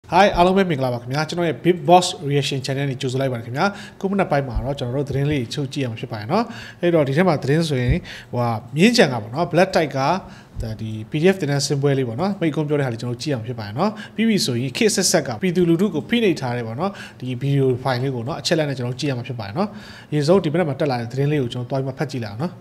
Hi အားလုံးပဲမင်္ဂလာပါခင်ဗျာကျွန်တော်ရဲ့ Big Boss Reaction Channel နဲ့ကြိုဆိုလိုက်ပါတယ်ခင်ဗျာခုမနက်ပိုင်းမှာတော့ကျွန်တော်တို့သတင်းလေးချုပ်ကြည့်အောင်ဖြစ်ပါတယ်เนาะအဲ့တော့ဒီထဲမှာသတင်းဆိုရင်မြင်းကြံကပေါ့เนาะ Black Tide ကဒီ PDF တင်တဲ့စင်ပွဲလေးပေါ့เนาะမိတ်ကုန်းပြောတဲ့ဟာလေးကျွန်တော်ကြည့်အောင်ဖြစ်ပါတယ်เนาะပြီးပြီဆိုရင်ခေတ်ဆက်ဆက်ကပြည်သူလူထုကိုဖိနှိပ်ထားတယ်ပေါ့เนาะဒီဗီဒီယိုဖိုင်လေးကိုเนาะအချက်လက်နဲ့ကျွန်တော်ကြည့်ရမှာဖြစ်ပါတယ်เนาะရေစိုးဒီမနက်မှာတက်လာတဲ့သတင်းလေးကိုကျွန်တော်တွားပြီးမှဖတ်ကြည့်လိုက်အောင်เนาะ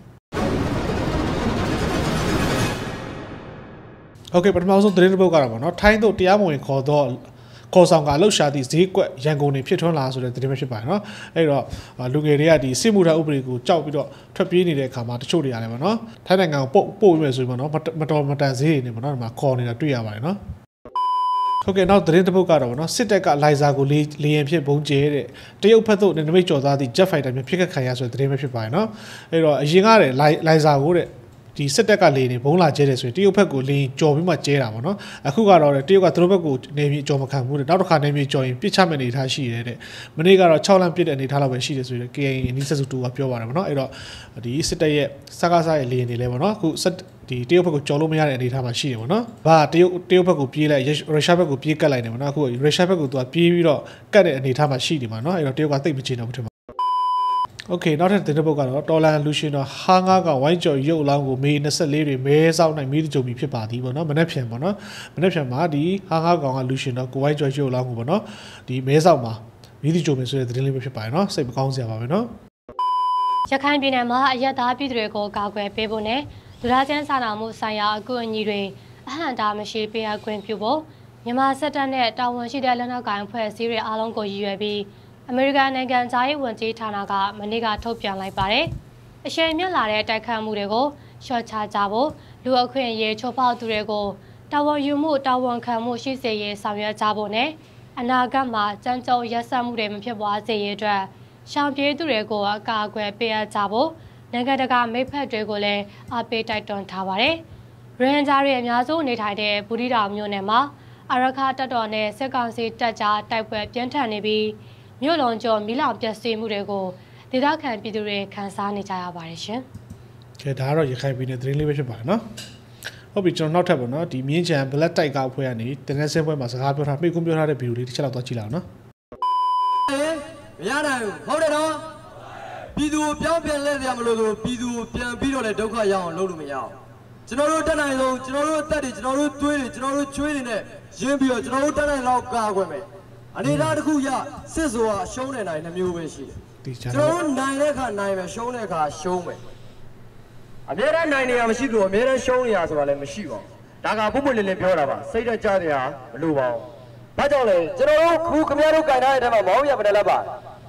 โอเคပထမဆုံးသတင်းတစ်ပုဒ်ကတော့ပေါ့เนาะထိုင်းတို့တရားမဝင်ခေါ်တော့ခေါ်ဆောင်ကလှုပ်ရှားသည့်ဈေးကွက်ရန်ကုန်နေဖြစ်ထွန်းလာဆိုတဲ့သတင်းပဲဖြစ်ပါတယ်เนาะအဲ့တော့လူငယ်တွေကဒီစစ်မှုထမ်းဥပဒေကိုကြောက်ပြီးတော့ထွက်ပြေးနေတဲ့အခါမှာတချို့တွေရတယ်ပေါ့เนาะထိုင်းနိုင်ငံကိုပို့ပြီးမယ်ဆိုပြီးပေါ့เนาะမတော်မတန်ဈေးတွေနေပေါ့เนาะဒီမှာခေါ်နေတာတွေ့ရပါတယ်เนาะဟုတ်ကဲ့နောက်သတင်းတစ်ပုဒ်ကတော့ပေါ့เนาะစစ်တပ်ကလိုင်ဇာကိုလေရင်ဖြစ်ဘုံကျဲတဲ့တရုတ်ဖက်သို့နမိတ်ကျော်သားသည့် Jet Fighter မျိုးဖြစ်ခတ်ခံရဆိုတဲ့သတင်းပဲဖြစ်ပါတယ်เนาะအဲ့တော့အရင်ကတဲ့လိုင်ဇာကိုတဲ့ဒီစစ်တပ်ကလေနေဘုံလာကျဲတယ်ဆိုရင်တရုတ်ဘက်ကိုလေကြော်ပြီးမှကျဲတာပေါ့နော်အခုကတော့တရုတ်ကသူတို့ဘက်ကိုနေပြီးကြော်မခံဘူးတဲ့နောက်တစ်ခါနေပြီးကြော်ရင်ပြစ်ချမဲ့အနေထားရှိတယ်တဲ့မနေ့ကတော့6လမ်းပြစ်တဲ့အနေထားလောက်ပဲရှိတယ်ဆိုရင် KA နီးစက်စုတူကပြောပါတယ်ပေါ့နော်အဲ့တော့ဒီစစ်တပ်ရဲ့စကားစားရဲ့လေနေလဲပေါ့နော်အခုဒီတရုတ်ဘက်ကိုကြော်လို့မရတဲ့အနေထားမှာရှိတယ်ပေါ့နော်ဘာတရုတ်ဘက်ကိုပြေးလိုက်ရုရှားဘက်ကိုပြေးကတ်လိုက်တယ်ပေါ့နော်အခုရုရှားဘက်ကိုသူကပြေးပြီးတော့ကတ်တဲ့အနေထားမှာရှိတယ်မှာနော်အဲ့တော့တရုတ်ကသိပ်မချင်တော့ဘူးโอเคနောက်ထပ်သတင်းပုဒ်ကတော့တော်လန်လူရှင်တော်ဟာငါးကဝိုင်းကျော်ရုပ်လောင်းကိုမေ24တွေမဲဆောက်နိုင်မိကြုံပြီဖြစ်ပါသည်ပေါ့နော်မနေ့ဖြန်ပေါ့နော်မနေ့ဖြန်မှာဒီဟာငါးကောင်ကလူရှင်တော်ကိုဝိုင်းကျော်ရုပ်လောင်းကိုပေါ့နော်ဒီမဲဆောက်မှာမိကြုံပြီဆိုတဲ့သတင်းလေးပဲဖြစ်ပါတယ်နော်စိတ်မကောင်းစရာပါပဲနော်ရခိုင်ပြည်နယ်မှာအရက်သားပြည်သူတွေကိုကာကွယ်ပေးဖို့နဲ့လူသားချင်းစာနာမှုဆိုင်ရာအကူအညီတွေအဟန့်တာမရှိပေးအပ်ခွင့်ပြုဖို့မြန်မာစစ်တပ်နဲ့တာဝန်ရှိတဲ့လက်နက်ကိုင်အဖွဲ့အစည်းတွေအားလုံးကိုရည်ရွယ်ပြီးအမေရိကန်နိုင်ငံသားရေးဝန်ကြီးဌာနကမနေ့ကထုတ်ပြန်လိုက်ပါတယ်။အရှိန်မြင့်လာတဲ့တိုက်ခတ်မှုတွေကိုရှော့ချကြဖို့လူအခွင့်အရေးချိုးဖောက်သူတွေကိုတာဝန်ယူမှုတာဝန်ခံမှုရှိစေရေးဆောင်ရွက်ကြဖို့နဲ့အနာဂတ်မှာကြမ်းကြုတ်ရက်စက်မှုတွေမဖြစ်ပွားစေရေးအတွက်ရှောင်ပြေးသူတွေကိုအကာအကွယ်ပေးအပ်ကြဖို့နိုင်ငံတကာမိတ်ဖက်တွေကိုလည်းအားပေးတိုက်တွန်းထားပါတယ်။ရိုဟင်ဂျာတွေအများစုနေထိုင်တဲ့ဘူဒီတောင်မြို့နယ်မှာအာရခတပ်တော်နဲ့စစ်ကောင်စီတပ်ကြားတိုက်ပွဲပြင်းထန်နေပြီးမြို့လုံးကျော်မီးလောင်ပျက်စီးမှုတွေကိုဒေသခံပြည်သူတွေခံစားနေကြရပါတယ်ရှင်။ကဲဒါကတော့ရခိုင်ပြည်နယ်သတင်းလေးပဲဖြစ်ပါတယ်နော်။ဟုတ်ပြီကျွန်တော်နောက်ထပ်ပေါ့နော်ဒီမြင်းချံ Black Tide ကအဖွဲ့ကနေတနက်စင်းပွဲမှာစကားပြောထားမိတ်ကွန်းပြောထားတဲ့ဗီဒီယိုလေးတစ်ချက်လောက်သွားကြည့်လိုက်အောင်နော်။မရနိုင်ဘူးဟုတ်တယ်နော်။ပြည်သူပြောင်းပြန်လဲစရာမလိုလို့ပြည်သူပြန်ပြီးတော့လည်းဒုက္ခရောက်အောင်လုပ်လို့မရအောင်။ကျွန်တော်တို့တက်နိုင်ဆုံးကျွန်တော်တို့အသက်တွေကျွန်တော်တို့တွေးတွေကျွန်တော်တို့ချွေးတွေနဲ့ရင်းပြီးတော့ကျွန်တော်တို့တက်နိုင်လောက်ကာကွယ်မယ်။အနေထားတစ်ခုရစစ်ဆိုတာရှုံးနေနိုင်နှမျိုးပဲရှိတယ်ကျွန်တော်တို့နိုင်တဲ့အခါနိုင်မယ်ရှုံးတဲ့အခါရှုံးမယ်အများအားနိုင်နေရမရှိဘူးအများအားရှုံးနေရဆိုတာလည်းမရှိပါဘူးဒါကပုပ်ပွလင်းလင်းပြောတာပါစိတ်ဓာတ်ကြတဲ့ဟာမလိုပါဘူးဘာကြောင့်လဲကျွန်တော်တို့ခုခင်ဗျားတို့ကြိုင်ထားတဲ့ထဲမှာမောင်းရမတယ်လားပါ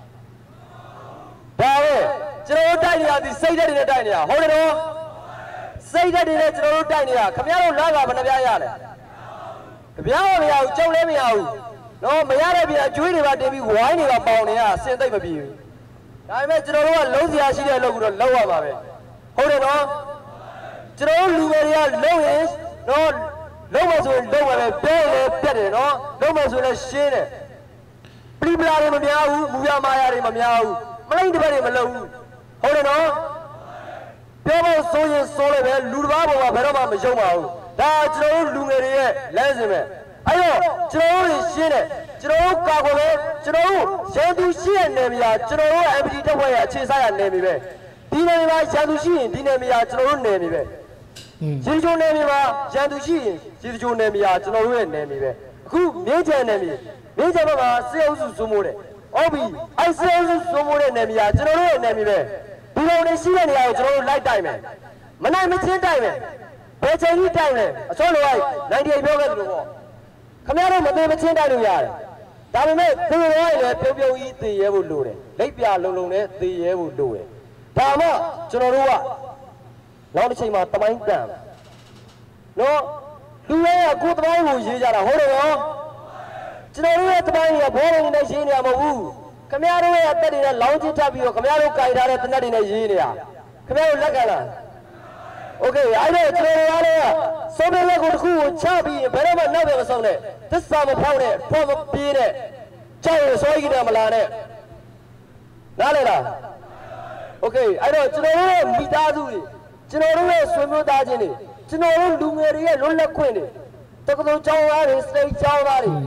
ဒါပဲကျွန်တော်တို့တိုက်နေရသည်စိတ်ဓာတ်တွေနဲ့တိုက်နေရဟုတ်တယ်နော်စိတ်ဓာတ်တွေနဲ့ကျွန်တော်တို့တိုက်နေရခင်ဗျားတို့လာကဘယ်နှပြားရလဲခင်ဗျားမရဘူးကြုံလည်းမရဘူးနော်မရတဲ့ပြည်အကျွေးတွေပါတင်ပြီးဝိုင်းတွေကပေါင်နေရအစင်သိမ့်မပြေဘူးဒါပေမဲ့ကျွန်တော်တို့ကလုံးစရာရှိတဲ့အလုပ်ကိုတော့လုပ်ရပါပဲဟုတ်တယ်နော်ကျွန်တော်တို့လူငယ်တွေကလုံးရင်နော်လုံးမဆိုလုံးပဲပြဲလေပြက်တယ်နော်လုံးမဆိုလည်းရှင်းတယ်ပရိပလာတွေမများဘူးမူရမာယာတွေမများဘူးမလိမ့်တစ်ပတ်တွေမလုံဘူးဟုတ်တယ်နော်ပြောဖို့ဆိုရင်ဆိုလည်းပဲလူတစ်ပါးပေါ်မှာဘယ်တော့မှမယုံပါဘူးဒါကျွန်တော်တို့လူငယ်တွေရဲ့လမ်းစဉ်ပဲအဲ့တော့ကျွန်တော်တို့ရှင်းတယ်ကျွန်တော်တို့ကာကွယ်ပဲကျွန်တော်တို့ရန်သူရှိတဲ့နေရာကျွန်တော်တို့ MPD တပ်ဖွဲ့ရဲ့အခြေဆိုင်ရနေပြီပဲဒီနေရာရန်သူရှိရင်ဒီနေရာကျွန်တော်တို့နေပြီပဲရေချိုနေပြီပါရန်သူရှိရင်ရေချိုနေပြီကျွန်တော်တို့ရဲ့နေပြီပဲအခုမြင်းချန်နေပြီမြင်းချန်ဘက်မှာစေအုပ်စုစိုးမိုးတယ်ဟုတ်ပြီအဲ့စေအုပ်စုစိုးမိုးတဲ့နေရာကျွန်တော်တို့ရဲ့နေပြီပဲဒီလိုနေရှိတဲ့နေရာကိုကျွန်တော်တို့လိုက်တိုက်မယ်မနိုင်မချင်းတိုက်မယ်ဘယ်ချိန်ကြီးတိုက်မယ်အစောလိုလိုက်98ပြောခဲ့သလိုပေါ့ခင်ဗျားတို့မသေးမချင်းတိုက်လို့ရတယ်ဒါပေမဲ့သေရောလည်းပြုံပြုံကြီးသေရဲဖို့လိုတယ်လက်ပြလုံလုံနဲ့သေရဲဖို့လိုတယ်ဒါမှကျွန်တော်တို့ကနောက်တစ်ချိန်မှာတမိုင်းတန်နော်လူတွေကကိုယ်တမိုင်းကိုရေးကြတာဟုတ်တယ်နော်ကျွန်တော်တို့ရဲ့တမိုင်းကဘောလုံးနဲ့ရေးနေရမဟုတ်ဘူးခင်ဗျားတို့ရဲ့အသက်တွေနဲ့လောင်းချစ်ထပ်ပြီးတော့ခင်ဗျားတို့ကြိုင်ထားတဲ့တနက်တွေနဲ့ရေးနေတာခင်ဗျားတို့လက်ကလားโอเคအဲ့တော့ကျွန်တော်တို့ကစောမေလက်ကိုတစ်ခုကိုချပြီးဘယ်တော့မှနောက်ပြန်မဆောင်နဲ့သစ္စာမဖောက်နဲ့ဖောက်မပြေးနဲ့ကြောက်ရစောကြီးတယ်မလားနဲ့နားလေလားโอเคအဲ့တော့ကျွန်တော်တို့ရဲ့မိသားစုတွေကျွန်တော်တို့ရဲ့ဆွေမျိုးသားချင်းတွေကျွန်တော်တို့လူငယ်တွေရဲ့လွတ်လပ်ခွင့်တွေတက္ကသိုလ်ကျောင်းသားတွေစတိတ်ကျောင်းသားတွေ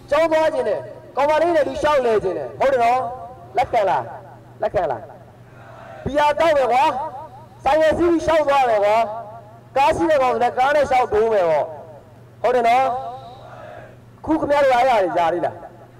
ကျောင်းသွားခြင်းနဲ့ကောင်မလေးနဲ့လူရှောက်လဲခြင်းနဲ့ဟုတ်တယ်နော်လက်ခံလားဘီယာတောက်ပဲကွာဆိုင်ရစီးရှောက်သွားတယ်ကွာကားစီးတဲ့ကောင်လည်းကားနဲ့ရှောက်တိုးမယ်ပေါ့ဟုတ်တယ်နော်ခုခင်ဗျားတို့အားရတယ်ကြားလိလား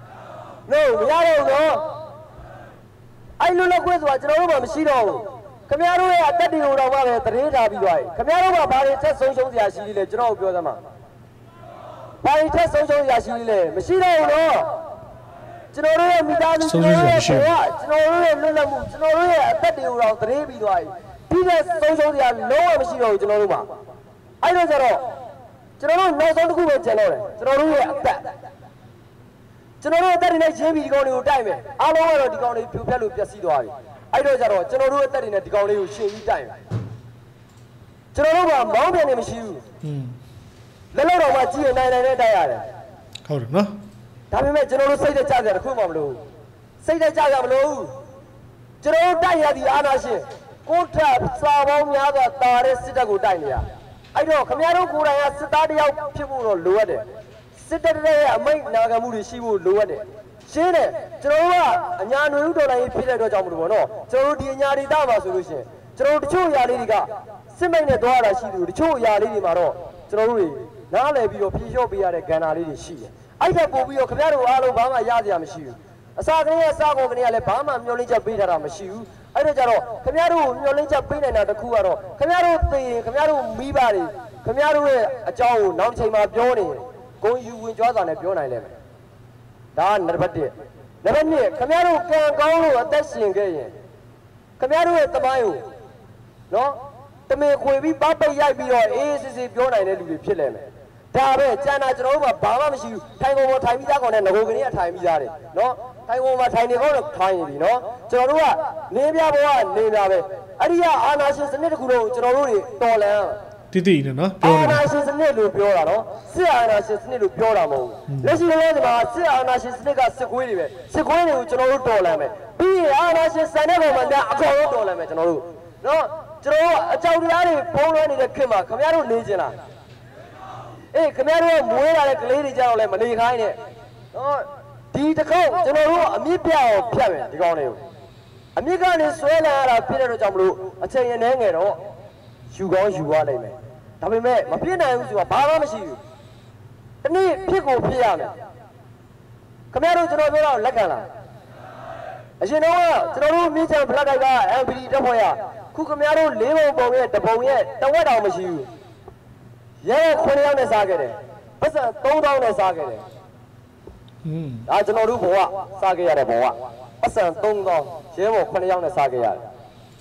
no မရတော့ဘူးနော်အဲ့လိုလက်ခွဲဆိုတာကျွန်တော်တို့မှမရှိတော့ဘူးခင်ဗျားတို့ရဲ့အသက်တွေကိုတော့ပဲတရေထားပြီးသွားပြီခင်ဗျားတို့ကဘာတွေချက်ဆုံးရှုံးစရာရှိလိမ့်လဲကျွန်တော်ပြောသမှာဘာတွေချက်ဆုံးရှုံးစရာရှိလိမ့်လဲမရှိတော့ဘူးနော်ကျွန်တော်တို့ရဲ့မိသားစုကျွန်တော်တို့ရဲ့ဘဝကျွန်တော်တို့ရဲ့လွတ်လပ်မှုကျွန်တော်တို့ရဲ့အသက်တွေကိုတော့တရေပြီးသွားပြီပြီးတဲ့ဆုံးရှုံးစရာလုံးဝမရှိတော့ဘူးကျွန်တော်တို့မှာအဲ့တော့ကျတော့ကျွန်တော်တို့နောက်ဆုံးတစ်ခုပဲကျန်တော့တယ်ကျွန်တော်တို့ရဲ့အသက်ကျွန်တော်တို့အသက်တွေနဲ့ရင်းပြီးဒီကောင်တွေကိုတိုက်မယ်အားလုံးကတော့ဒီကောင်တွေဖြိုဖျက်လို့ပျက်စီးသွားပြီအဲ့တော့ကျတော့ကျွန်တော်တို့အသက်တွေနဲ့ဒီကောင်လေးကိုရှင်းပြီးတိုက်မယ်ကျွန်တော်တို့ကမောင်းပြန်နေမရှိဘူးလက်လောက်တော့မှကြည့်ရင်နိုင်နဲ့တိုက်ရတယ်ဟုတ်တယ်နော်ဒါပေမဲ့ကျွန်တော်တို့စိတ်သက်ကြကြတခုမှမလို့စိတ်သက်ကြကြမလို့ကျွန်တော်တို့တိုက်ရသည့်အာဏာရှင်ကိုထပ်စာပေါင်းများစွာတာတဲ့စစ်တပ်ကိုတိုက်နေရအဲ့တော့ခင်ဗျားတို့ကိုယ်တိုင်ကစစ်သားတယောက်ဖြစ်ဖို့တော့လိုအပ်တယ်စစ်တပ်ရဲ့အမိန့်နာခံမှုတွေရှိဖို့လိုအပ်တယ်ရှင်းတယ်ကျွန်တော်တို့ကအညာຫນွေဥတော်လိုင်းဖြစ်တဲ့အတွက်ကြောင့်မလို့ပေါ့နော်ကျွန်တော်တို့ဒီအညာဒေသမှာဆိုလို့ရှိရင်ကျွန်တော်တို့တချို့အရာလေးတွေကစစ်မိတ်နဲ့သွားတာရှိတယ်တချို့အရာလေးတွေမှာတော့ကျွန်တော်တို့တွေနားလည်ပြီးတော့ဖြေလျှော့ပေးရတဲ့ကဏ္ဍလေးတွေရှိတယ်အဲ့ဒါပို့ပြီးတော့ခင်ဗျားတို့အားလုံးဘာမှရစရာမရှိဘူးအစာကလေးရဲ့အစာကုန်ကလေးကလည်းဘာမှမျောလင်းချက်ပေးထားတာမရှိဘူးအဲ့တော့ကျတော့ခင်ဗျားတို့မျောလင်းချက်ပေးနိုင်တာတခုကတော့ခင်ဗျားတို့သိရင်ခင်ဗျားတို့မိဘတွေခင်ဗျားတို့ရဲ့အကြောင်းကိုနောက်တစ်ချိန်မှာပြောနေရင်ဂုံယူဝင်ကြွားစွာနဲ့ပြောနိုင်လိမ့်မယ်ဒါကနံပါတ်1နံပါတ်2ခင်ဗျားတို့ကံကောင်းလို့အသက်ရှင်ခဲ့ရင်ခင်ဗျားတို့ရဲ့တမိုင်းကိုနော်တမင်ခွေပြီးပပိတ်ရိုက်ပြီးတော့အေးစစ်စစ်ပြောနိုင်တဲ့လူတွေဖြစ်လိမ့်မယ်ဒါပဲကျန်တာကျွန်တော်တို့ကဘာမှမရှိဘူးထိုင်ကုန်ပေါ်ထိုင်ပြီးသားကောင်နဲ့ငကိုကနေကထိုင်ပြီးသားတယ်နော်ထိုင်ကုန်မှာထိုင်နေကောတော့ထိုင်နေပြီနော်ကျွန်တော်တို့ကနေပြဘဝနေပြပဲအဲ့ဒီကအာနာရှင်စနစ်တစ်ခုလုံးကျွန်တော်တို့တွေတော်လန်တိနေနော်ပြောနေတာအာနာရှင်စနစ်လို့ပြောတာနော်စစ်အာနာရှင်စနစ်လို့ပြောတာမဟုတ်ဘူးလက်ရှိလည်းဒီမှာစစ်အာနာရှင်စနစ်ကစစ်ကွေးတွေပဲစစ်ကွေးတွေကိုကျွန်တော်တို့တော်လန်မယ်ပြီးရင်အာနာရှင်စံတဲ့ကောင်မှများအကောင်လုံးတော်လန်မယ်ကျွန်တော်တို့နော်ကျွန်တော်တို့အကြောက်တရားတွေပုံလွှမ်းနေတဲ့ခင်မှာခင်ဗျားတို့နေကျင်လားအေးခင်ဗျားတို့မွေးလာတဲ့ကလေးတွေကြတော့လည်းမနေခိုင်းနဲ့နော်ဒီတစ်ခေါက်ကျွန်တော်တို့အမြင့်ပြအောင်ဖြတ်မယ်ဒီကောင်တွေကိုအမြင့်ကနေဆွဲလာရတာဖြစ်တဲ့အတွက်ကြောင့်မလို့အချိန်ရနေငယ်တော့ယူကောင်းယူရနိုင်မယ်ဒါပေမဲ့မဖြစ်နိုင်ဘူးဆိုတာဘာမှမရှိဘူးတနည်းဖြစ်ကိုဖြစ်ရမယ်ခင်ဗျားတို့ကျွန်တော်ပြောတော့လက်ခံလားအရင်တော့ကျွန်တော်တို့မြင့်ချံဖလက်တိုက်က MPD တက်ဖွဲ့ရခုခင်ဗျားတို့၄ပုံရဲ့တပုံရဲ့တဝက်တောင်မရှိဘူးရဲ9ယောက်နဲ့စားခဲ့တယ်ပတ်စံ3000နဲ့စားခဲ့တယ်ဒါကျွန်တော်တို့ဘဝစားခဲ့ရတဲ့ဘဝပတ်စံ3000ရဲဘော်9ယောက်နဲ့စားခဲ့ရတယ်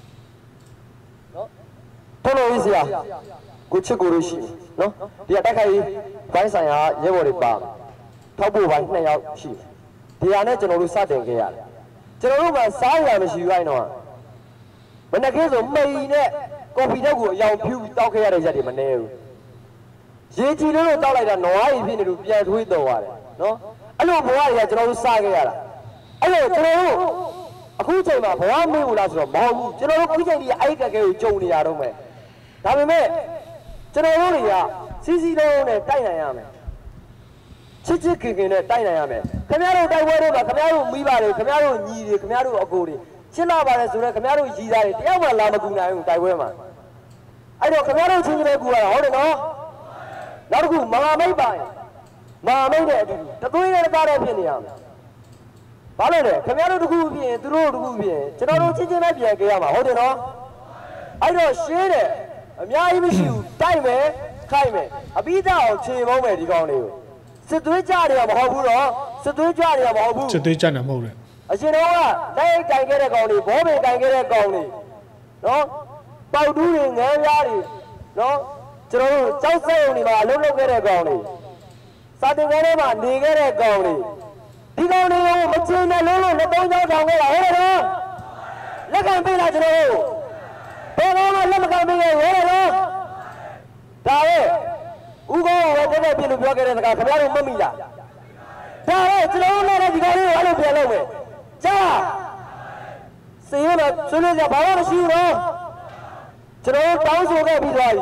နော်တော်လို့ဆရာကိုချစ်ကိုလို့ရှိနော်ဒီကတက်ခိုင်ဘိုင်းဆိုင်ရာရဲဘော်တွေပါထောက်ဖို့ဘိုင်း2ယောက်ရှိဒီဟာနဲ့ကျွန်တော်တို့စတင်ခဲ့ရတယ်ကျွန်တော်တို့ကစားရမရှိဘူးအဲ့တော့မနေ့ကဆိုမိန်နဲ့ကော်ဖီတောက်ကိုအယောင်ဖြူတောက်ခဲ့ရတဲ့ရက်တွေမနေဘူးရေကြည်လို့တောက်လိုက်တာနွားရီဖြစ်နေလို့ပြန်ထွေးတော်ရတယ်နော်အဲ့လိုဘဝတွေကကျွန်တော်တို့စားခဲ့ရတာအဲ့လိုကျွန်တော်တို့အခုချိန်မှာဘဝမေ့ဘူးလားဆိုတော့မဟုတ်ဘူးကျွန်တော်တို့ခုချိန်ကြီးအဲ့ကကဲကိုကြုံနေရတော့မယ်ဒါပေမဲ့ကျွန်တော်တို့တွေကစီစီလုံးနဲ့တိုက်နိုင်ရမယ်ချစ်ချစ်ခင်ခင်နဲ့တိုက်နိုင်ရမယ်ခင်ဗျားတို့တိုက်ပွဲတွေမှာခင်ဗျားတို့မိပါတယ်ခင်ဗျားတို့ညီတွေခင်ဗျားတို့အကိုတွေချစ်လာပါတယ်ဆိုတော့ခင်ဗျားတို့ရည်သားတွေတယောက်မှလာမကူနိုင်ဘူးတိုက်ပွဲမှာအဲ့တော့ခင်ဗျားတို့ချင်းချင်းပဲကူရတာဟုတ်တယ်နော်နောက်တစ်ခုမဟာမိတ်ပါရင်မဟာမိတ်တဲ့အတူတသွေးနဲ့တသားနဲ့ဖြစ်နေရမယ်ဘာလို့လဲခင်ဗျားတို့တစ်ခုဖြစ်ရင်သူတို့တစ်ခုဖြစ်ရင်ကျွန်တော်တို့ချင်းချင်းပဲပြန်ကြရမှာဟုတ်တယ်နော်အဲ့တော့ရှင်းတယ်အများကြီးမရှိဘူးတိုက်မယ်ခိုက်မယ်အပိဓာအောင်ခြေမုံးမယ်ဒီကောင်လေးကိုစစ်သွေးကြတယ်မဟုတ်ဘူးတော့စစ်သွေးကြတယ်မဟုတ်ဘူးစစ်သွေးကြတယ်မဟုတ်တယ်အရှင်တော်ကလက်တိုင်ခဲ့တဲ့ကောင်လေးဘောပေတိုင်ခဲ့တဲ့ကောင်လေးနော်ပေါက်တူးတွေငန်းပြားတွေနော်ကျွန်တော်တို့ကြောက်စဲုံတွေမှာအလုံးလုံးခဲ့တဲ့ကောင်လေးစာတင်ထဲမှာနေခဲ့တဲ့ကောင်လေးဒီကောင်လေးကိုမချင်နဲ့လုံးလုံးလက်သုံးချောင်းဆောင်ခဲ့တာဟုတ်တယ်နော်လက်ခံပေးလားကျွန်တော်တို့ဘယ်တော့မှလက်မခံပေးခဲ့ဟုတ်တယ်နော်ဒါပဲဦးကောင်းကလည်းပြည့်လို့ပြောခဲ့တဲ့စကားခင်ဗျားတို့မမိလားဒါပဲကျွန်တော်တို့လည်းဒီကောင်လေးကိုအဲ့လိုပြန်လုပ်မယ်ကြားစေရတော့ဆွေးနွေးကြဘာမှမရှိဘူးနော်ကျွန်တော်တောင်းဆိုခဲ့ပြီးသွားပြီ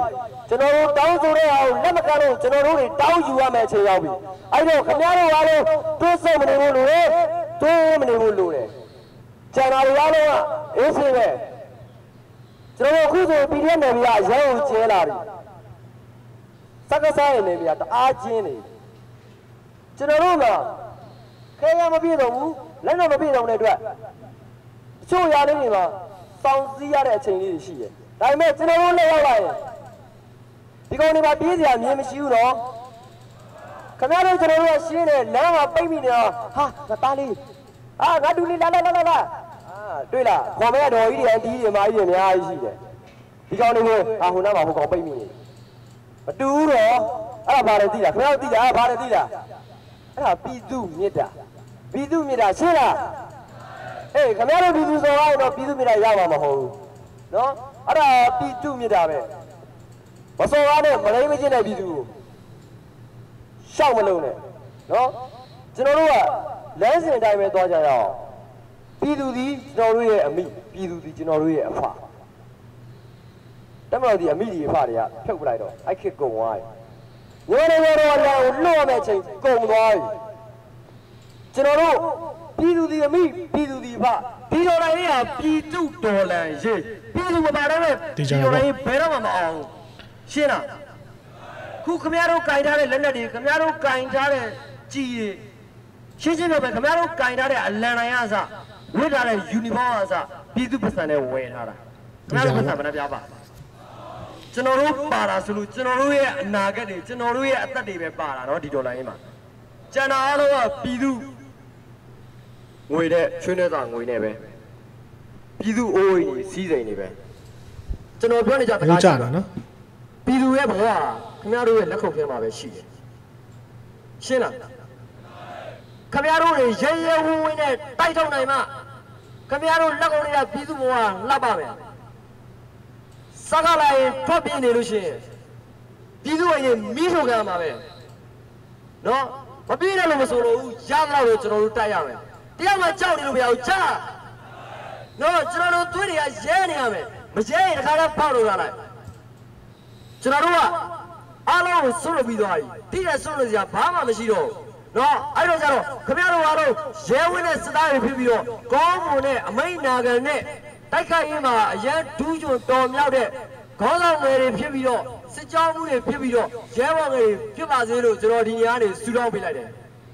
ကျွန်တော်တို့တောင်းဆိုတဲ့အောင်လက်မကမ်းလို့ကျွန်တော်တို့တွေတောင်းယူရမယ်အချိန်ရောက်ပြီအဲ့တော့ခင်ဗျားတို့အားလုံးတွေးစိတ်မနေဘူးလို့လေတွေးမနေဘူးလို့လေကျန်တာတွေအားလုံးကအေးစေးပဲကျွန်တော်တို့အခုဆို PDF နယ်မြေကရန်ကိုကျဲလာပြီစက္ကစားရဲ့နယ်မြေကတအားကျင်းနေကျွန်တော်တို့ကခဲရမပြည့်တော့ဘူးလက်နဲ့မပြည့်တော့တဲ့အတွက်တချို့ຢာလေးတွေမှာစောင့်စည်းရတဲ့အချိန်လေးတွေရှိတယ်ဒါပေမဲ့ကျွန်တော်တို့လည်းရောက်လာရင်ဒီကောင်တွေမှာပြေးစရာမြင်မရှိဘူးနော်ခင်ဗျားတို့ကျွန်တော်တို့ကရှင်းတယ်လမ်းမှာပိတ်မိနေတာဟာငါသားလေးငါတူလေးလာတွေ့လားခေါ်မဲတော်ကြီးတွေအန်တီတွေအမကြီးတွေအများကြီးရှိတယ်ဒီကောင်တွေကိုဟိုနားမှာဟိုကောင်ပိတ်မိနေမတူဘူးတော့အဲ့ဒါဘာလဲသိလားခင်ဗျားတို့သိလားဘာလဲသိလားအဲ့ဒါပြည်သူမြစ်တာရှင်းလားအေးခင်ဗျားတို့ပြည်သူဆိုရင်တော့ပြည်သူမြစ်တာရမှာမဟုတ်ဘူးနော်အဲ့ဒါပြည်သူမြစ်တာပဲမစော်ကားနဲ့မလိမ့်မချင်းတဲ့ပြည်သူကိုရှောက်မလုံးနဲ့နော်ကျွန်တော်တို့ကလမ်းစဉ်အတိုင်းပဲသွားကြရအောင်ပြည်သူသည်ကျွန်တော်တို့ရဲ့အမိပြည်သူသည်ကျွန်တော်တို့ရဲ့အဖတမတော်ဒီအမိဒီအဖတွေကဖြုတ်ပလိုက်တော့အဲ့ခစ်ကုံသွားပြီညနေတော့လည်းလွတ်ရမယ့်အချိန်ကုံသွားပြီကျွန်တော်တို့ပြည်သူသည်အမိပြည်သူသည်အဖဒီတော်တိုင်းလေးဟာပြည်သူတော်လန်ရေးပြည်သူမပါတော့တဲ့ဒီတော်တိုင်းဘယ်တော့မှမအောင်ရှင်းလားခုခမရတို့ကင်ထားတဲ့လက်နက်တွေခမရတို့ကင်ထားတဲ့ကြီးတွေရှင်းတော့ပဲခမရတို့ကင်ထားတဲ့အလံတိုင်းအစဝတ်ထားတဲ့ယူနီဖောင်းအစပြည်သူပတ်စံနဲ့ဝယ်ထားတာခမရတို့ပတ်စံဘယ်နှပြပါကျွန်တော်တို့ပါတာဆိုလို့ကျွန်တော်တို့ရဲ့အနာဂတ်တွေကျွန်တော်တို့ရဲ့အသက်တွေပဲပါတာเนาะဒီဒေါ်လာရင်းမှာကျန်တာအားလုံးကပြည်သူငွေတဲ့ချွေးနေတာငွေနဲ့ပဲပြည်သူအိုးကြီးစီးစိမ်နေပဲကျွန်တော်ပြောနေကြတကားကြတာနော်ပြည်သူရဲ့ဘဝခင်ဗျားတို့ရဲ့လက်ခုပ်ထဲမှာပဲရှိတယ်ရှင်းလားခင်ဗျားတို့တွေရဲရဲဝံ့ဝံ့နဲ့တိုက်ထုတ်နိုင်မှခင်ဗျားတို့လက်ခုပ်တွေကပြည်သူဘဝလှပ်ပါမယ်စကားလိုက်ထွက်ပြေးနေလို့ရှိရင်ပြည်သူ့ရဲ့မီးထိုးကြမှာပဲနော်မပြေးတယ်လို့မဆိုလို့ရသလောက်တော့ကျွန်တော်တို့တိုက်ရမယ်တရားမှကြောက်နေလို့မရဘူးကြားနော်ကျွန်တော်တို့သွေးတွေကရဲနေရမယ်မရဲရင်တခါတော့ဖောက်လို့ရလိုက်ကျွန်တော်တို့ကအားလုံးကိုဆွတ်လို့ပြီးသွားပြီတိကျဆွတ်လို့စရာဘာမှမရှိတော့နော်အဲ့တော့ကျတော့ခင်ဗျားတို့ကတော့ရဲဝင်းနဲ့စစ်သားတွေဖြစ်ပြီးတော့ကောင်းမွန်တဲ့အမိန်နာခံနဲ့တိုက်ခိုက်ရေးမှာအရန်ဒူးကျွန်းတော်မြောက်တဲ့ခေါင်းဆောင်ငယ်တွေဖြစ်ပြီးတော့စစ်ကြောင်းမှုတွေဖြစ်ပြီးတော့ရဲဘော်ငယ်တွေဖြစ်ပါစေလို့ကျွန်တော်ဒီနေရာနေဆူတောင်းပေးလိုက်တယ်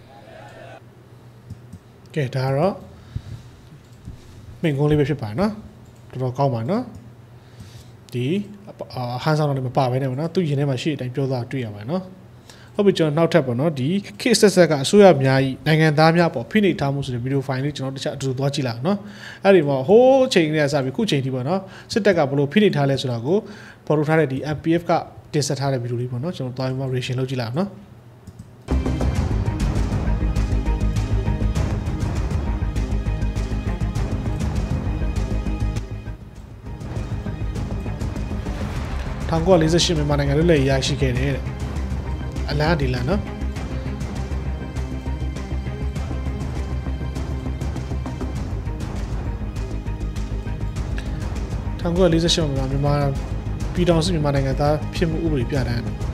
ကဲဒါတော့မင်းကုန်းလေးပဲဖြစ်ပါနော်တော်တော်ကောင်းပါနော်ဒီဟန်ဆောင်တော့လည်းမပါဘဲနဲ့ပေါ့နော်သူရင်ထဲမှာရှိတဲ့အတိုင်းပြောသားတွေ့ရပါတယ်နော်ဟုတ်ပြီကျွန်တော်နောက်ထပ်ပေါ့နော်ဒီ case ဆက်ကအစိုးရအများကြီးနိုင်ငံသားများပေါ့ဖိနှိပ်ထားမှုဆိုတဲ့ဗီဒီယိုဖိုင်လေးကျွန်တော်တစ်ချက်အတူတူသွားကြည့်လိုက်အောင်နော်အဲ့ဒီမှာဟိုးချိန်လေးကစပြီးခုချိန်ထိပေါ့နော်စစ်တပ်ကဘလို့ဖိနှိပ်ထားလဲဆိုတာကိုပေါ်ထုတ်ထားတဲ့ဒီ MPF ကတင်ဆက်ထားတဲ့ဗီဒီယိုလေးပေါ့နော်ကျွန်တော်သွားပြီးမှ reaction လုပ်ကြည့်လိုက်အောင်နော်1948မြန်မာနိုင်ငံလွတ်လပ်ရေးရရှိခဲ့တယ်တဲ့အလားဒီလားနော်1948မှာမြန်မာပြည်တော်စုမြန်မာနိုင်ငံသားဖြစ်မှုဥပဒေပြဋ္ဌာန်းတယ်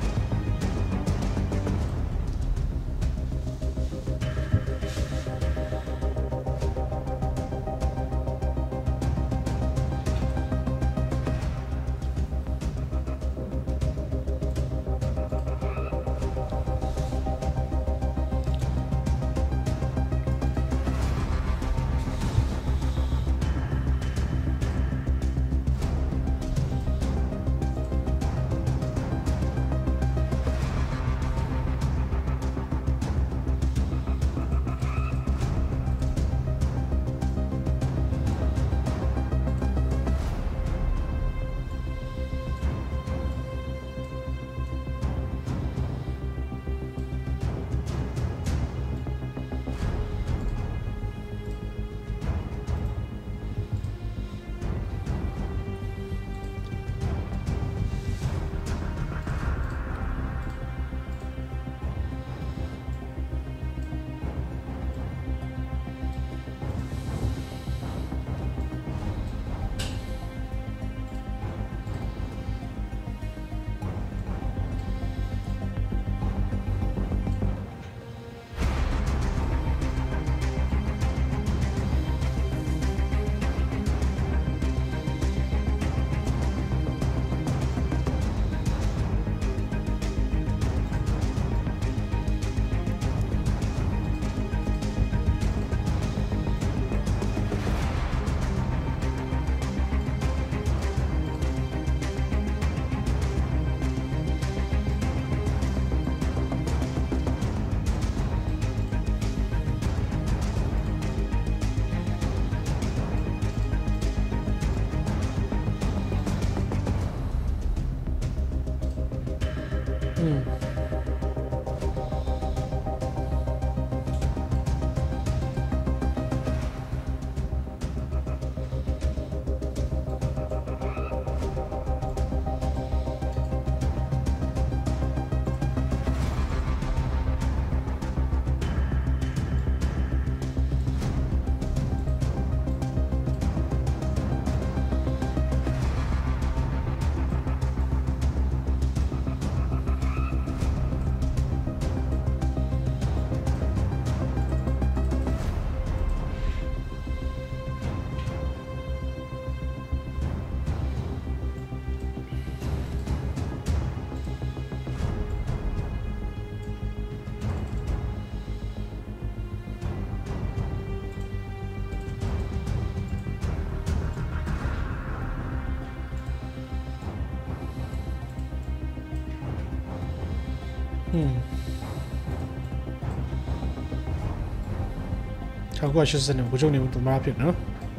เขาก็ชื่อเสนอผู้ชมนี่มันตัวมาผิดเนาะ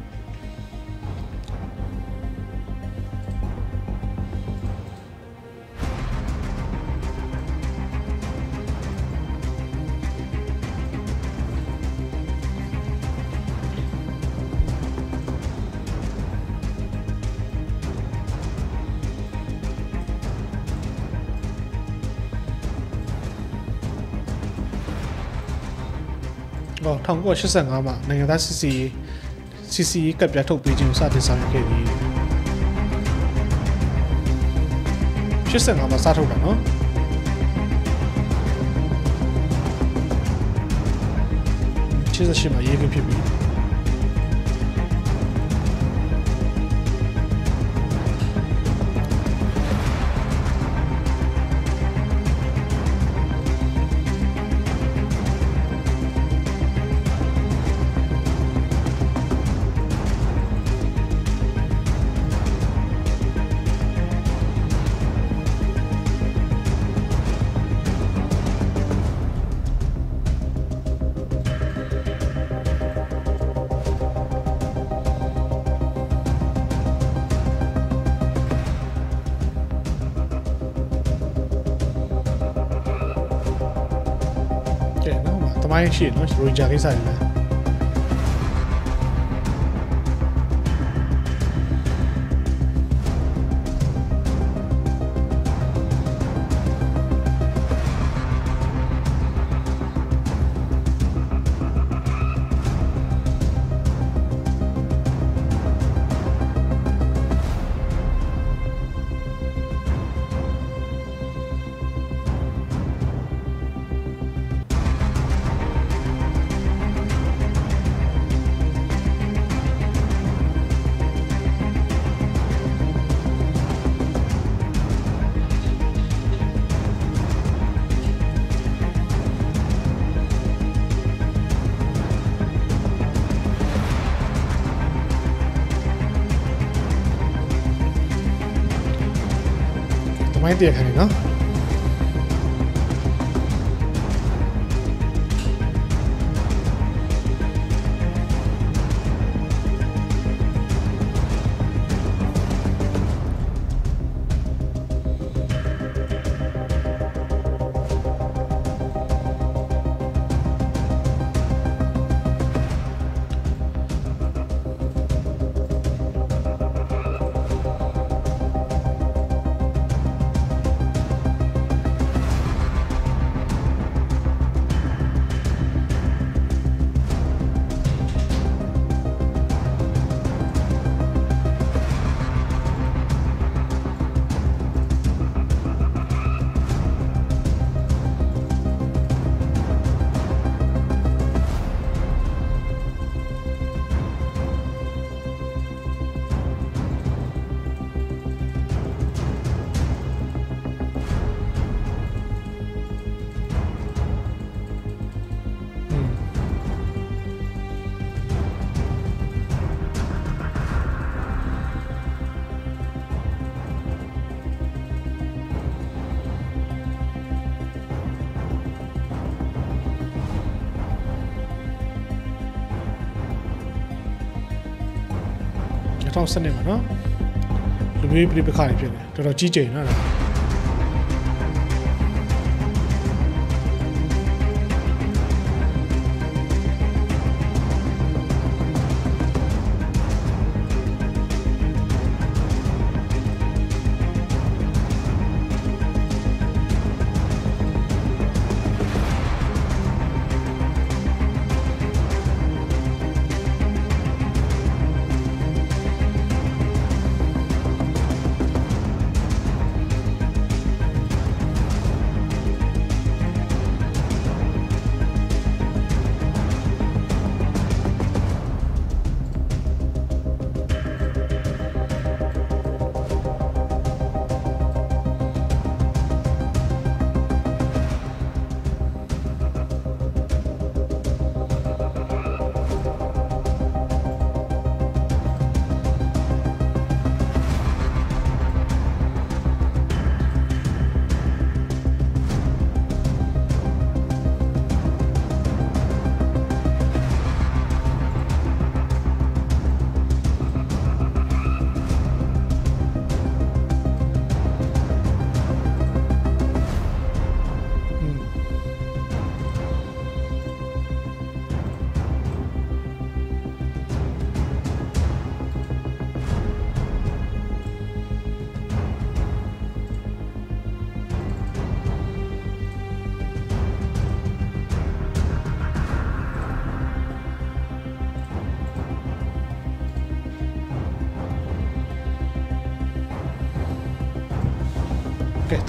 1985မှာနိုင်ငံသားစစ်စီကပ်ပြထုတ်ပေးခြင်းစတင်ဆောင်ရွက်ခဲ့ပြီး85မှာစထုတ်တာနော်88မှာရေးခင်းဖြစ်ပြီးမိုင်းရှိနော်ရိုဂျာကိစ္စတွေလည်းမိုင်းတည့်ခံနေနော်2000စနစ်မှာနော်လူမျိုးပြပခါနေဖြစ်တယ်တော်တော်ကြီးကျယ်နော်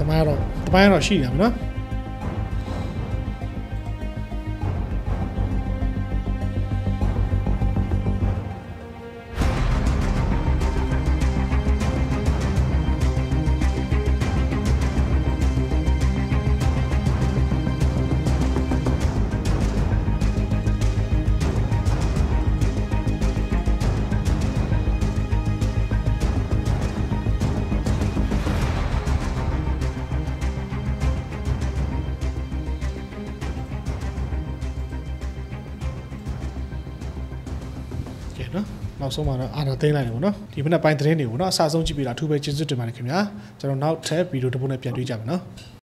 မိုင်းကတော့ရှိတယ်နော်နောက်ဆုံးမှာတော့အာနာသိမ်းလိုက်တယ်ပေါ့နော်ဒီမနေ့ပိုင်းသတင်းတွေပေါ့နော်အစားဆုံးကြည့်ပြီးတာအထူးပဲကျေးဇူးတင်ပါတယ်ခင်ဗျာကျွန်တော်နောက်ထပ်ဗီဒီယိုတစ်ပုဒ်နဲ့ပြန်တွေ့ကြမယ်နော်